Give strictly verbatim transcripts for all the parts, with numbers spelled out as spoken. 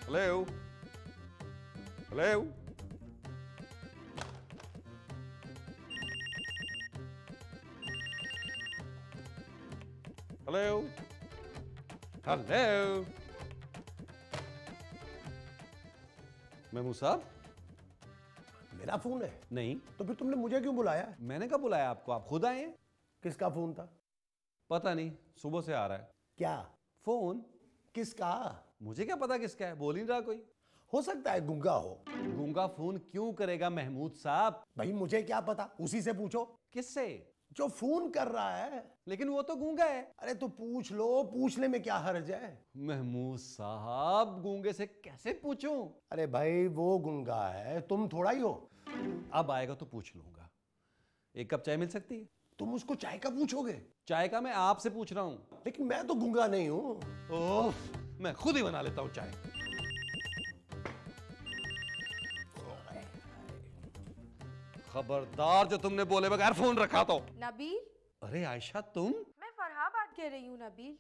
Hello hello hello hello Mahmood साहब, मेरा phone है? नहीं। तो फिर तुमने मुझे क्यों बुलाया? मैंने कब बुलाया आपको? आप खुद आए हैं। किसका फोन था? पता नहीं, सुबह से आ रहा है। क्या फोन? किसका? मुझे क्या पता किसका है, बोल ही नहीं रहा कोई। हो सकता है गूंगा हो। गूंगा फोन क्यों करेगा महमूद साहब? भाई मुझे क्या पता, उसी से पूछो। किससे? जो फोन कर रहा है। लेकिन वो तो गूंगा है। अरे तो पूछ लो, पूछने में क्या हर्ज है? महमूद साहब, गूंगे से कैसे पूछूं? अरे भाई वो गूंगा है, तुम थोड़ा ही हो। अब आएगा तो पूछ लूंगा। एक कप चाय मिल सकती है? तुम उसको चाय का पूछोगे? चाय का मैं आपसे पूछ रहा हूं। लेकिन मैं तो गूंगा नहीं हूं। ओह, मैं खुद ही बना लेता हूं चाय। खबरदार, जो तुमने बोले बगैर फोन रखा तो। नबील। अरे आयशा, तुम? मैं फरहा बात कह रही हूँ नबील।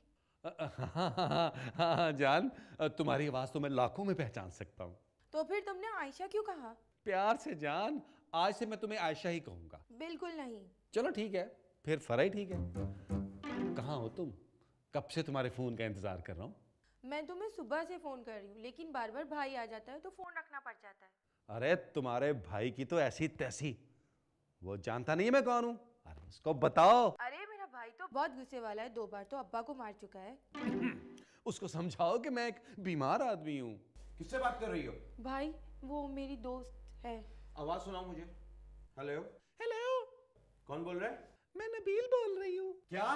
हाँ जान, तुम्हारी आवाज तो मैं लाखों में पहचान सकता हूँ। तो फिर तुमने आयशा क्यों कहा? प्यार से जान, आज से मैं तुम्हें आयशा ही कहूंगा। बिल्कुल नहीं। चलो ठीक है, फिर फरा ही ठीक है। कहाँ हो तुम? कब से तुम्हारे फोन का इंतजार कर रहा हूँ। मैं तुम्हें सुबह से फोन कर रही हूँ, लेकिन बार बार भाई आ जाता है तो फोन रखना पड़ जाता है। अरे तुम्हारे भाई की तो ऐसी तैसी, वो जानता नहीं है मैं कौन हूँ। अरे उसको बताओ। अरे मेरा भाई तो बहुत गुस्से वाला है, दो बार तो अब्बा को मार चुका है। उसको समझाओ कि मैं एक बीमार आदमी हूँ। किससे बात कर रही हो? भाई वो मेरी दोस्त है। आवाज सुनाओ मुझे। हेलो हेलो, कौन बोल रहा है? मैं नबील बोल रही हूँ। क्या?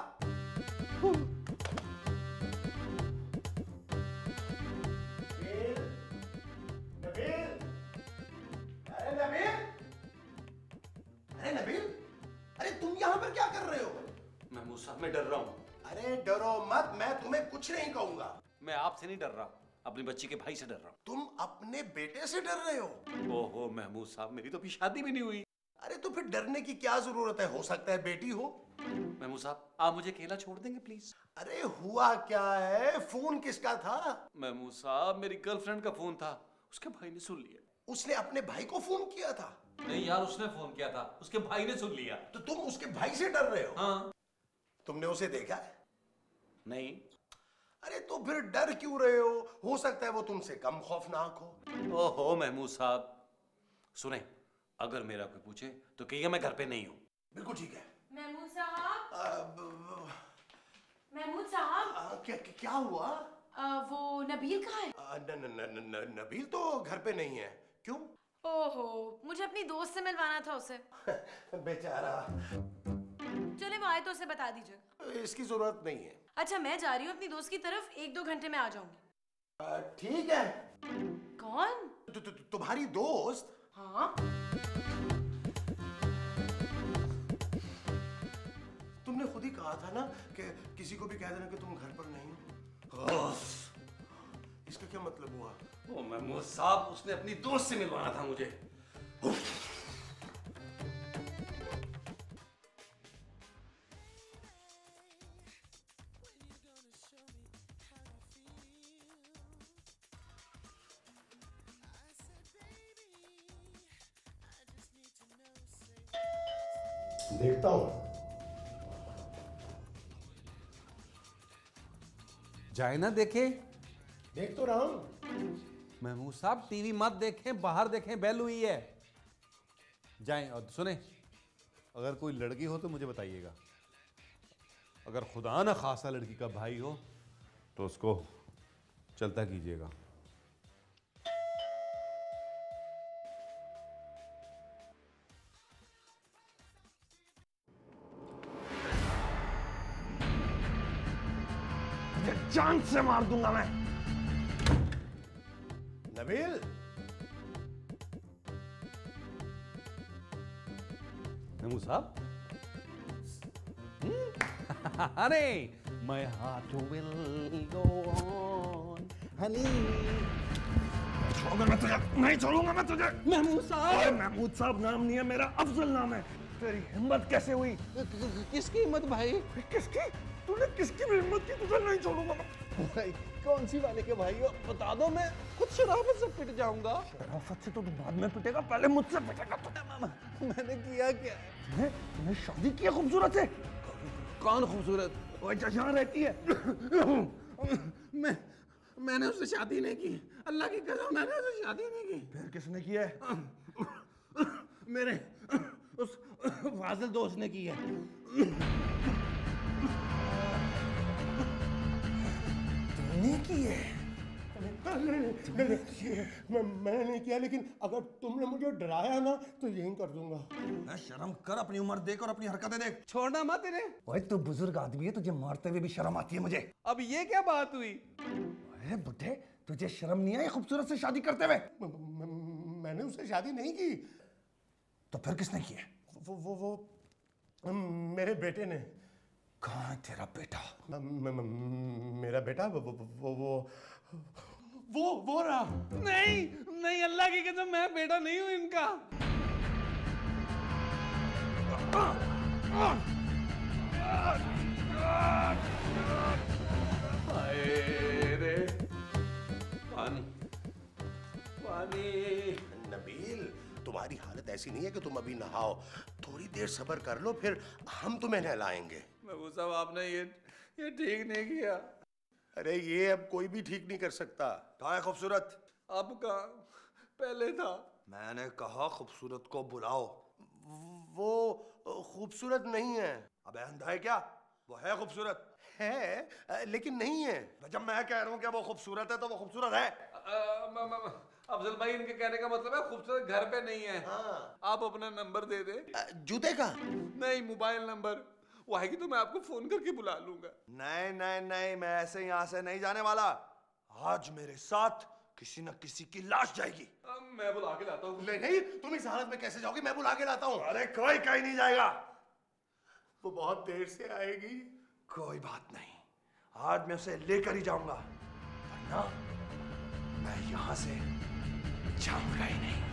नबील, अरे नबील, अरे नबील, अरे तुम यहाँ पर क्या कर रहे हो? महमूद साहब, मैं डर रहा हूँ। अरे डरो मत, मैं तुम्हें कुछ नहीं कहूंगा। मैं आपसे नहीं डर रहा, अपनी बच्ची के भाई से डर रहा हूँ। तुम अपने बेटे से डर रहे हो? ओहो महमूद साहब, मेरी तो अभी शादी भी नहीं हुई। अरे तो फिर डरने की क्या जरूरत है, हो सकता है बेटी हो। महमूद साहब, आप मुझे अकेला छोड़ देंगे प्लीज? अरे हुआ क्या है? फोन किसका था? महमूद साहब, मेरी गर्लफ्रेंड का फोन था, उसके भाई ने सुन लिया। उसने अपने भाई को फोन किया था? नहीं यार, उसने फोन किया था, उसके भाई ने सुन लिया। तो तुम उसके भाई से डर रहे हो? हाँ। तुमने उसे देखा है? नहीं। अरे तो फिर डर क्यों रहे हो? हो सकता है वो तुमसे कम खौफनाक हो। ओहो महमूद साहब, सुने, अगर मेरा कोई पूछे तो कहिए मैं घर पे नहीं हूँ। बिल्कुल ठीक है। महमूद साहब। आ, महमूद साहब। आ, क्या क्या हुआ? आ, वो नबील कहाँ है? आ, न, न, न, न, नबील तो घर पे नहीं है। क्यों? ओहो, मुझे अपनी दोस्त से मिलवाना था उसे। बेचारा। चले वो आए तो उसे बता दीजिए। इसकी जरूरत नहीं है। अच्छा, मैं जा रही हूँ अपनी दोस्त की तरफ, एक दो घंटे में आ जाऊंगी। ठीक है। कौन? तु, तु, तु, तुम्हारी दोस्त? हाँ। तुमने खुद ही कहा था ना कि किसी को भी कह देना कि तुम घर पर नहीं हो। इसका क्या मतलब हुआ? ओ महमूद साहब, उसने अपनी दोस्त से मिलवाना था मुझे। देखता हूं। जाए ना देखे। देख तो रहा हूं। महमूद साहब, टीवी मत देखें, बाहर देखें, बेल हुई है। जाएं। और सुने, अगर कोई लड़की हो तो मुझे बताइएगा। अगर खुदा ना खासा लड़की का भाई हो तो उसको चलता कीजिएगा। जान से मार दूंगा मैं। नबील, महमूद साहब। अरे my heart will go on honey। छोड़ूंगा मैं तुझे, नहीं छोड़ूंगा मैं तुझे। महमूद साहब। महमूद साहब नाम नहीं है मेरा, अफजल नाम है। तेरी हिम्मत कैसे हुई? किसकी हिम्मत भाई? किसकी? तूने किसकी भी हिम्मत की? तुझे नहीं छोड़ूंगा मैं। भाई कौन सी वाले के भाई हो बता दो, मैं खुद शराफत से पिट जाऊंगा। शराफत से तो तू बाद में पिटेगा, पहले मुझसे पिटेगा तू। मैंने किया क्या? तूने शादी की है खूबसूरत से? कौन खूबसूरत? वो जहाँ रहती है। मैं मैंने उससे शादी नहीं की, अल्लाह की कसम मैंने उससे शादी नहीं की। फिर किसने की है? मेरे उस फाजिल दोस्त ने की है। तूने की है? नहीं, नहीं, नहीं, मैं मैंने नहीं किया, लेकिन अगर तुमने मुझे डराया ना तो यही कर दूंगा। मैं शर्म कर, अपनी उम्र देख और अपनी हरकतें देख। छोड़ना मत इन्हें। ओए तू बुजुर्ग आदमी है, तुझे मारते हुए भी शर्म आती है मुझे। अब ये क्या बात हुई? अरे बुढ़े, तुझे शर्म नहीं आई खूबसूरत से शादी करते हुए? मैंने उससे शादी नहीं की। तो फिर किसने की है? वो वो वो मेरे बेटे ने। कहाँ है तेरा बेटा? म, म, म, मेरा बेटा वो वो वो वो वो, वो रहा। नहीं नहीं, अल्लाह की कसम मैं बेटा नहीं हूं इनका। हाय रे पानी पानी। नबील, तुम्हारी हालत ऐसी नहीं है कि तुम अभी नहाओ, थोड़ी देर सब्र कर लो, फिर हम तुम्हें नहलाएंगे। महबूब साहब आपने ये ये ठीक नहीं किया। अरे ये अब कोई भी ठीक नहीं कर सकता। कहाँ है खूबसूरत? आपका पहले था। मैंने कहा खूबसूरत को बुलाओ। वो खूबसूरत नहीं है। अबे अंधा है क्या? वो है खूबसूरत। है लेकिन नहीं है। जब मैं कह रहा हूँ कि वो खूबसूरत है तो वो खूबसूरत है। अफजल भाई, इनके कहने का मतलब है खूबसूरत घर पे नहीं है। हाँ। आप अपना नंबर दे दे। जूते का? नहीं, मोबाइल नंबर। वो आएगी तो मैं आपको फोन करके बुला लूंगा। नहीं नहीं नहीं, मैं ऐसे यहाँ से नहीं जाने वाला। आज मेरे साथ किसी न किसी की लाश जाएगी। मैं बुला के लाता हूँ। नहीं नहीं, तुम इस हालत में कैसे जाओगे? मैं बुला के लाता हूँ। अरे कोई कहीं नहीं जाएगा। वो बहुत देर से आएगी। कोई बात नहीं, आज मैं उसे लेकर ही जाऊंगा, वरना मैं यहाँ से जाऊंगा ही नहीं।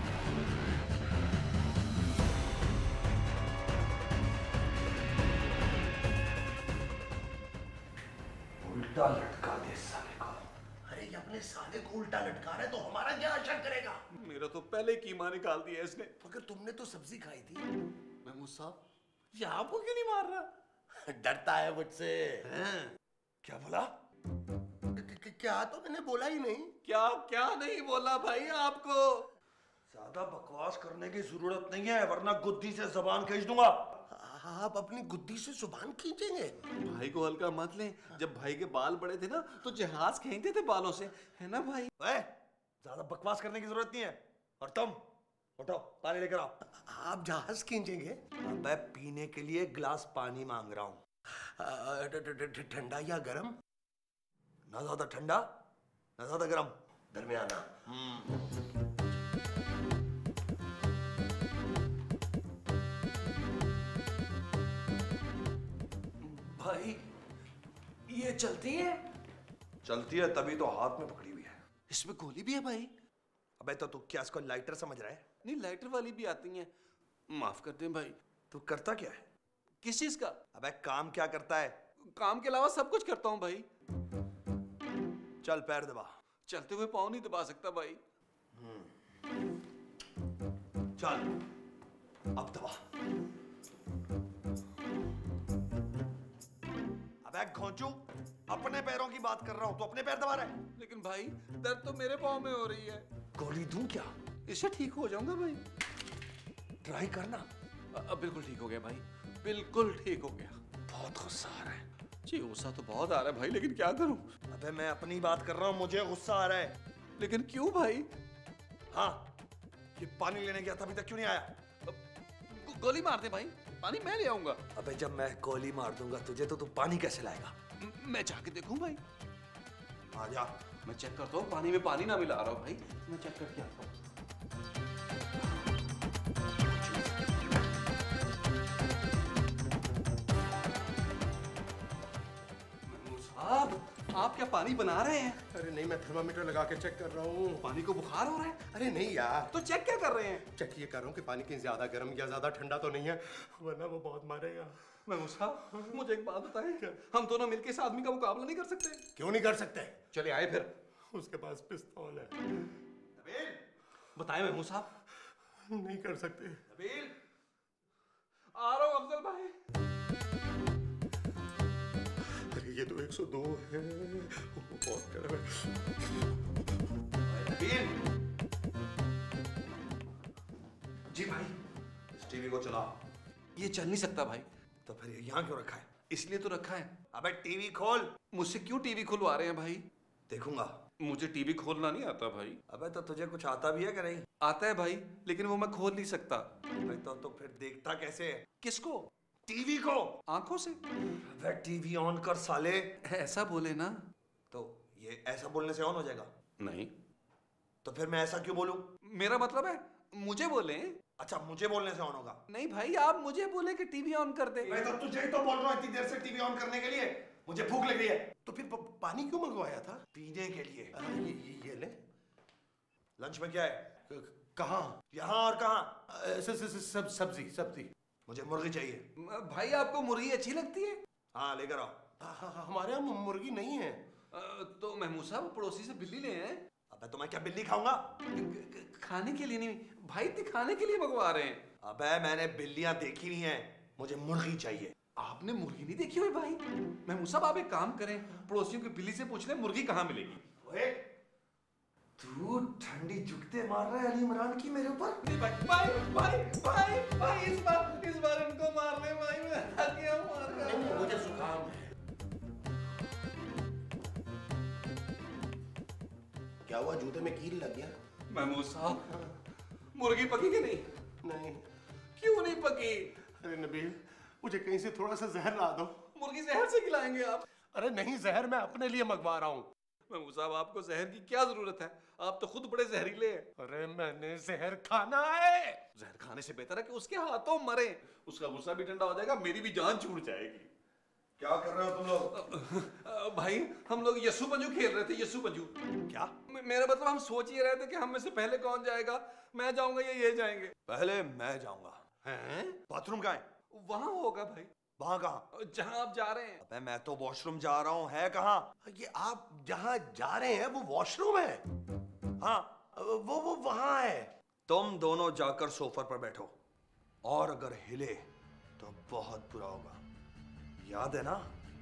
उल्टा लटका दे साले को। अरे ये अपने साले को उल्टा लटका रहा है तो हमारा क्या असर करेगा? मेरा तो पहले कीमा निकाल दिया इसने। मगर तुमने तो सब्जी खाई थी। महमूद साहब, ये आपको क्यों नहीं मार रहा? डरता है मुझसे। क्या बोला? क्या? तो मैंने बोला ही नहीं। क्या क्या नहीं बोला भाई आपको? ज्यादा बकवास करने की जरूरत नहीं है, वरना गुद्दी से जबान खींच दूंगा। आप अपनी गुद्दी से जुबान खींचेंगे? भाई को हल्का मत ले। जब भाई के बाल बड़े थे ना तो जहाज खींचते थे बालों से, है ना भाई? ज्यादा बकवास करने की जरूरत नहीं है। और तुम उठो, पानी लेकर आओ। आप जहाज खींचेंगे? मैं पीने के लिए गिलास पानी मांग रहा हूँ। ठंडा या गरम? ना ज्यादा ठंडा ना ज्यादा गरम, दरमियाना। भाई ये चलती है? चलती है तभी तो हाथ में पकड़ी हुई है। इसमें गोली भी है भाई? अबे तो तू क्या इसको लाइटर समझ रहा है? नहीं, लाइटर वाली भी आती हैं। माफ कर दें भाई। तू करता क्या है? किस चीज का? अबे काम क्या करता है? काम के अलावा सब कुछ करता हूँ भाई। चल पैर दबा। चलते हुए पाँव नहीं दबा सकता भाई। चल अब दबा। अबे घोंचू, अपने पैरों की बात कर रहा हूं, तो अपने पैर दबा रहा है। लेकिन भाई दर्द तो मेरे पाँव में हो रही है। गोली दूं क्या? इससे ठीक हो जाऊंगा भाई। ट्राई करना। अब बिल्कुल ठीक हो गया भाई, बिल्कुल ठीक हो गया। बहुत गुस्सा आ रहा है। जी गुस्सा तो बहुत आ रहा है भाई, लेकिन क्या करूं? अबे मैं अपनी बात कर रहा हूं, मुझे गुस्सा आ रहा है। लेकिन क्यों भाई? हाँ, ये पानी लेने गया था, अभी तक क्यों नहीं आया? गो, गोली मार दे भाई, पानी मैं ले आऊंगा। अबे जब मैं गोली मार दूंगा तुझे तो तू पानी कैसे लाएगा? मैं जाके देखूं भाई। आ जा। मैं चेक करता हूँ, पानी में पानी ना मिला रहा हूँ भाई। मैं चेक करके आता हूँ। साहब, आप क्या पानी बना रहे हैं? अरे नहीं, मैं थर्मामीटर लगा के चेक कर रहा हूँ। पानी को बुखार हो रहा है? अरे नहीं यार। तो चेक क्या कर रहे हैं? चेक ये कर रहा हूँ कि पानी कहीं ज्यादा गर्म या ज्यादा ठंडा तो नहीं है, वरना वो बहुत मारेगा। महमूद साहब मुझे एक बात बताएं, हम दोनों मिलकर इस आदमी का मुकाबला नहीं कर सकते? क्यों नहीं कर सकते? चले आए फिर। उसके पास पिस्तौल है। नबील, बताएं महमूद साहब। नहीं कर सकते। नबील, आ रहा हूं अफजल भाई। अरे ये तो एक सौ दो है, बहुत कड़वा है। नबील। जी भाई। इस टीवी को चला। ये चल नहीं सकता भाई। तो फिर ये यहाँ क्यों रखा है? इसलिए तो रखा है। अबे टीवी खोल। मुझसे क्यों टीवी खुलवा रहे हैं भाई? देखूंगा। मुझे टीवी खोलना नहीं आता भाई। अबे तो तुझे कुछ आता भी है कि नहीं? आता है भाई, लेकिन वो मैं खोल नहीं सकता। भाई तो, तो फिर देखता कैसे है? किसको? टीवी को। आंखों से। अबे टीवी ऑन कर साले। ऐसा बोले ना। तो ये ऐसा बोलने से ऑन हो जाएगा? नहीं। तो फिर मैं ऐसा क्यों बोलूं? मेरा मतलब है मुझे बोले। अच्छा, मुझे बोलने से ऑन होगा? नहीं भाई, आप मुझे बोले कि टीवी ऑन कर दे। मैं तो तुझे ही तो बोल रहा हूँ इतनी देर से टीवी ऑन करने के लिए। मुझे भूख लग रही है। तो फिर प- पानी क्यों मंगवाया था? पीने के लिए। आ, ये, ये, ये ले। लंच में क्या है? क- कहाँ? यहाँ और कहाँ? आ, स- स- स- सब सब्जी सब्जी। मुझे मुर्गी चाहिए। भाई आपको मुर्गी अच्छी लगती है? हाँ लेकर आओ। हाँ, हाँ, हाँ, हमारे यहाँ मु- मुर्गी नहीं है। अ, तो महमूद साहब पड़ोसी से बिल्ली ले हैं। अबे तो मैं क्या बिल्ली खाऊंगा? खाने के लिए नहीं भाई, दिखाने के लिए मंगवा रहे हैं। अबे मैंने बिल्लियां देखी नहीं है, मुझे मुर्गी चाहिए। आपने मुर्गी नहीं देखी हुई भाई? महमूद साहब आप एक काम करें, पड़ोसियों की बिल्ली से पूछ ले मुर्गी कहाँ मिलेगी। ओए, तू ठंडी जुगते मार रहा है अली इमरान की मेरे ऊपर? भाई भाई भाई भाई भाई इस बार इस बार इनको मार ले भाई, मैं क्या मार रहा हूं? मुझे जुकाम है। क्या हुआ, जूते में कील लग गया? महमूद साहब मुर्गी पकी कि नहीं? नहीं। क्यों नहीं पकी? अरे नबील, मुझे कहीं से थोड़ा सा जहर ला दो। मुर्गी जहर से खिलाएंगे आप? अरे नहीं, जहर मैं अपने लिए मंगवा रहा हूँ। महमूद साहब आपको जहर की क्या जरूरत है? आप तो खुद बड़े जहरीले हैं। अरे मैंने जहर खाना है। जहर खाने से बेहतर है कि उसके हाथों मरे। उसका गुस्सा भी ठंडा हो जाएगा, मेरी भी जान छूट जाएगी। क्या कर रहे हो तुम लोग? भाई हम लोग यस्सु पंजू खेल रहे थे। यस्सु पंजू। क्या? म- मेरा मतलब हम सोच ही रहे थे कि हम में से पहले कौन जाएगा। मैं जाऊंगा या ये जाएंगे? पहले मैं जाऊंगा। हैं? बाथरूम कहाँ है? वहां होगा भाई, वहां कहाँ? जहां आप जा रहे हैं। अबे मैं तो वॉशरूम जा रहा हूँ, है कहाँ? ये आप जहाँ जा रहे हैं वो वॉशरूम है? हाँ। वो वो वहाँ है। तुम दोनों जाकर सोफा पर बैठो, और अगर हिले तो बहुत बुरा होगा। याद है ना?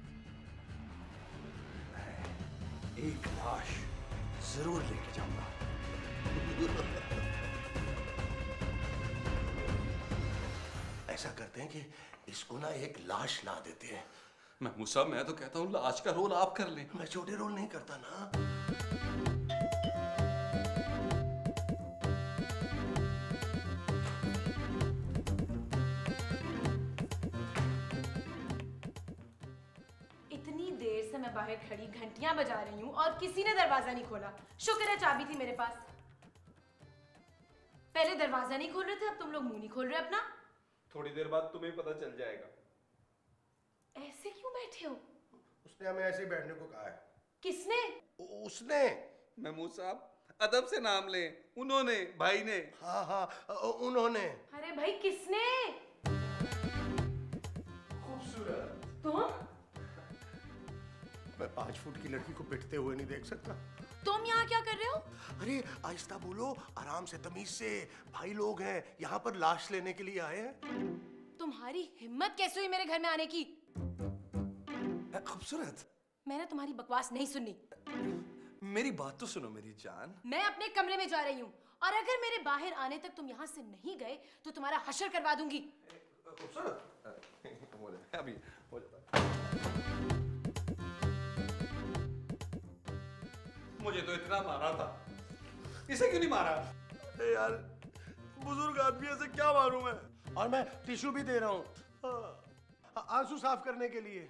मैं एक लाश जरूर लेके जाऊंगा। ऐसा करते हैं कि इसको ना एक लाश ला देते हैं। महमूद साहब मैं तो कहता हूँ लाश का रोल आप कर लें। मैं छोटे रोल नहीं करता ना। इतनी देर से मैं बाहर खड़ी घंटियां बजा रही हूँ और किसी ने दरवाजा नहीं खोला। शुक्र है चाबी थी मेरे पास। पहले दरवाजा नहीं खोल रहे थे, अब तुम लोग मुंह नहीं खोल रहे अपना। थोड़ी देर बाद तुम्हें पता चल जाएगा। ऐसे क्यों बैठे हो? उसने हमें ऐसे ही बैठने को कहा है। किसने? उसने। महमूद साहब अदब से नाम लें। उन्होंने, भाई ने। हाँ हाँ, उन्होंने। अरे भाई किसने? खूबसूरत। तुम? मैं पांच फुट की लड़की को पिटते हुए नहीं देख सकता। तुम यहाँ क्या कर रहे हो? अरे आहिस्ता बोलो, आराम से, तमीज से। भाई लोग हैं, यहाँ पर लाश लेने के लिए आए हैं। तुम्हारी हिम्मत कैसे हुई मेरे घर में आने की? खूबसूरत, मैंने तुम्हारी बकवास नहीं सुननी। मेरी बात तो सुनो मेरी जान। मैं अपने कमरे में जा रही हूँ, और अगर मेरे बाहर आने तक तुम यहाँ से नहीं गए तो तुम्हारा हशर करवा दूंगी। खूबसूरत, अभी हो जाता। मुझे तो इतना मारा था, इसे क्यों नहीं मारा? अरे यार, बुजुर्ग आदमी ऐसे क्या मारूं मैं? और मैं टिश्यू भी दे रहा हूँ आंसू साफ करने के लिए।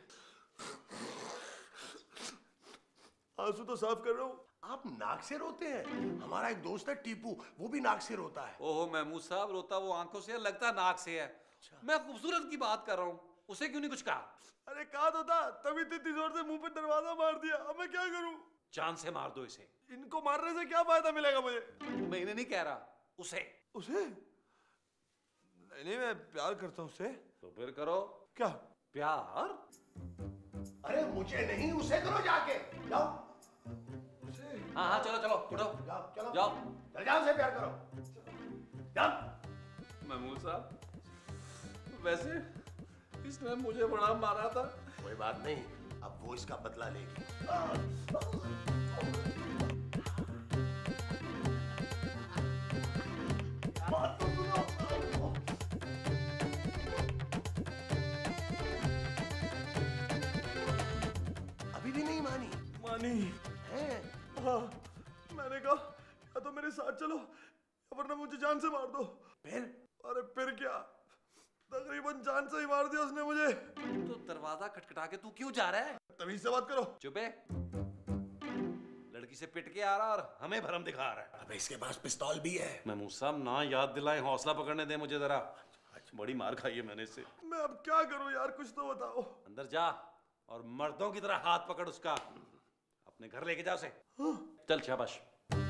आंसू तो साफ कर रहा हूँ। आप नाक से रोते हैं? हमारा एक दोस्त है टीपू, वो भी नाक से रोता है। ओहो महमूद साहब, रोता वो आंखों से है, लगता नाक से है। मैं खूबसूरत की बात कर रहा हूँ, उसे क्यों नहीं कुछ कहा? अरे कहा तो था, तभी इतनी जोर से मुंह पे दरवाजा मार दिया। अब मैं क्या करूं? जान से मार दो इसे। इनको मारने से क्या फायदा मिलेगा मुझे? मैं इन्हें नहीं कह रहा, उसे। उसे? नहीं नहीं, मैं प्यार करता हूँ उससे। तो फिर करो। क्या? प्यार? अरे मुझे नहीं, उसे करो जाके। जाओ। हाँ हाँ चलो चलो उठो, जाओ चलो जाओ। चल जाओ, उसे प्यार करो। जाओ। महमूद साहब, वैसे इसने मुझे बड़ा मारा था। कोई बात नहीं, अब वो इसका बदला लेगी। अभी भी नहीं मानी? मानी है? हाँ, मैंने कहा या तो मेरे साथ चलो या वरना मुझे जान से मार दो। फिर? अरे फिर क्या, तकरीबन जान से ही मार दिया उसने मुझे। तो दरवाजा खटखटा के तू क्यों जा रहा है? तमीज से बात करो। चुप है, लड़की से पिट के आ रहा और हमें भरम दिखा रहा है। अबे इसके पास पिस्तौल भी है। महमूद साहब ना याद दिलाए, हौसला पकड़ने दे मुझे जरा। बड़ी मार खाई है मैंने इससे। मैं अब क्या करूं यार, कुछ तो बताओ। अंदर जा और मर्दों की तरह हाथ पकड़ उसका, अपने घर लेके जा उसे। चल शाबाश।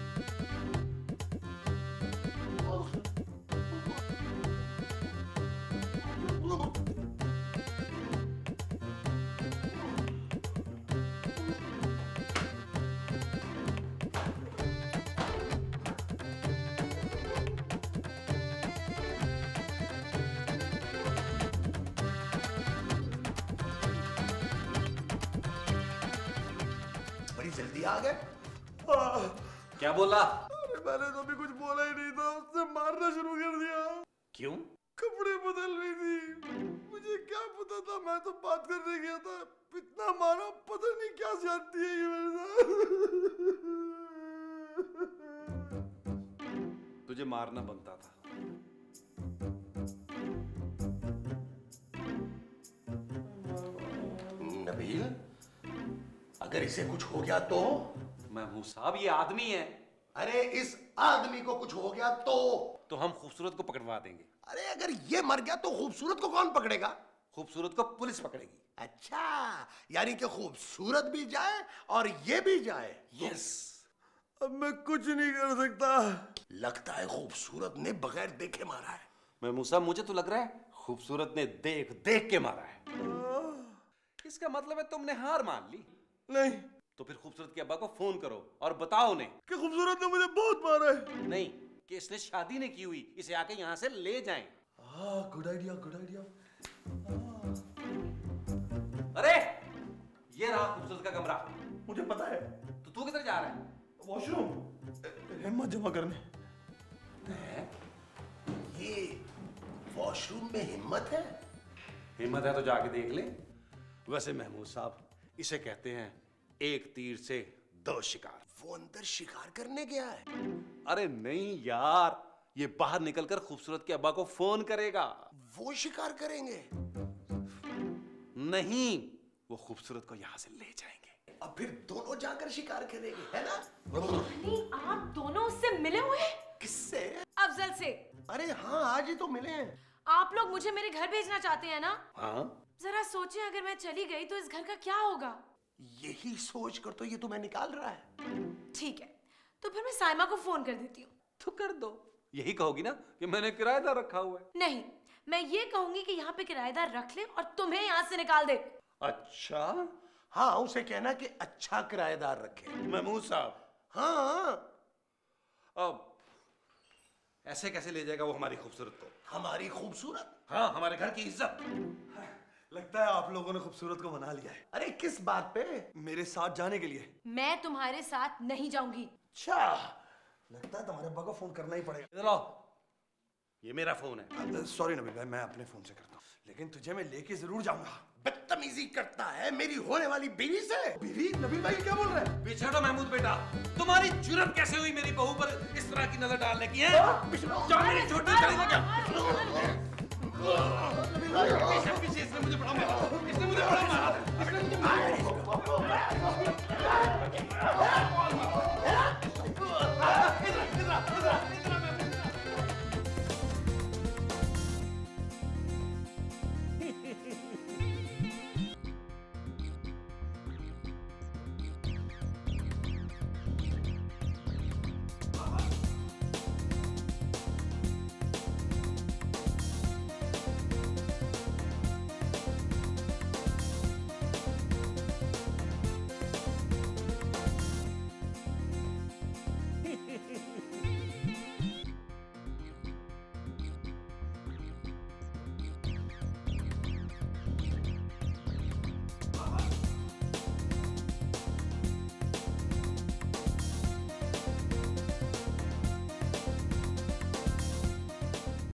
बड़ी जल्दी आ गए। क्या बोला? अरे मैंने तो अभी कुछ बोला ही नहीं था, उससे मारना शुरू कर दिया। क्यों? कपड़े बदल रही थी, मुझे क्या पता था, मैं तो बात करने गया था। इतना मारा, पता नहीं क्या जानती है ये मेरे साथ। तुझे मारना बनता था। नबील, अगर इसे कुछ हो गया तो? महमूद साहब ये आदमी है। अरे इस आदमी को कुछ हो गया तो? तो हम खूबसूरत को पकड़वा देंगे। अरे अगर ये मर गया तो खूबसूरत को कौन पकड़ेगा? खूबसूरत को पुलिस पकड़ेगी। अच्छा, यानी कि खूबसूरत भी जाए और ये भी जाए। यस। अब मैं कुछ नहीं कर सकता। लगता है खूबसूरत ने बगैर देखे मारा है। महमूद साहब मुझे तो लग रहा है खूबसूरत ने देख देख के मारा है। इसका मतलब है तुमने हार मान ली। नहीं। तो फिर खूबसूरत के अब्बा को फोन करो और बताओ उन्हें कि खूबसूरत ने मुझे बहुत मारा है। नहीं, कि इसने शादी नहीं की हुई, इसे आके यहाँ से ले जाएं। Good idea, good idea. अरे ये रहा खूबसूरत का कमरा। मुझे पता है। तो तू किधर जा रहा है? वॉशरूम, हिम्मत जमा करने। ये वॉशरूम में हिम्मत है? हिम्मत है तो जाके देख ले। वैसे महमूद साहब, इसे कहते हैं एक तीर से दो शिकार। वो अंदर शिकार करने गया है? अरे नहीं यार, ये बाहर निकलकर खूबसूरत के अब्बा को फोन करेगा। वो शिकार करेंगे? नहीं, वो खूबसूरत को यहाँ से ले जाएंगे। अब फिर दोनों जाकर शिकार करेंगे, है ना? नहीं, आप दोनों उससे मिले हुए हैं? किससे? अफजल से। अरे हाँ, आज ही तो मिले हैं। आप लोग मुझे मेरे घर भेजना चाहते हैं ना? हाँ। जरा सोचिए, अगर मैं चली गई तो इस घर का क्या होगा? यही सोच कर तो ये तुम्हें निकाल रहा है। ठीक है, तो फिर मैं साइमा को फोन कर देती हूँ। तो कर दो। यही कहोगी ना कि मैंने किराएदार रखा हुआ है? नहीं, मैं ये कहूंगी कि यहाँ पे किराएदार रख ले और तुम्हें यहाँ से निकाल दे। अच्छा। हाँ, उसे कहना कि अच्छा किराएदार रखे। महमूद साहब। हाँ। अब ऐसे कैसे ले जाएगा वो हमारी खूबसूरत को? हमारी खूबसूरत? हाँ, हमारे घर की इज्जत। लगता है आप लोगों ने खूबसूरत को मना लिया है। अरे किस बात पे? मेरे साथ जाने के लिए। मैं तुम्हारे साथ नहीं जाऊंगी। अच्छा, लगता है तुम्हारे अब्बा को फोन करना ही पड़ेगा। इधर आओ, ये मेरा फोन है। सॉरी नबील भाई, मैं अपने फोन से करता हूँ, लेकिन तुझे मैं लेके जरूर जाऊंगा। बदतमीजी करता है मेरी होने वाली बीवी से। बीवी? नबील भाई क्या बोल रहे हैं? पीछे हटो महमूद बेटा। तुम्हारी जुर्रत कैसे हुई मेरी बहू पर इस तरह की नजर डालने की है? जाओ मेरी छोटी चली लगा। पीछे पीछे इसने मुझे बड़ा मारा। इसने मुझे बड़ा मारा। इसने मुझे मारा।